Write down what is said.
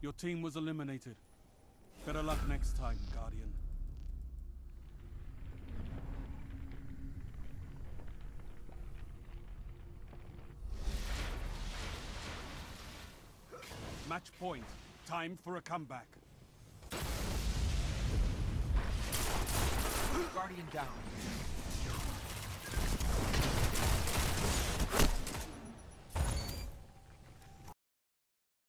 Your team was eliminated. Better luck next time, Guardian. Match point. Time for a comeback. Guardian down.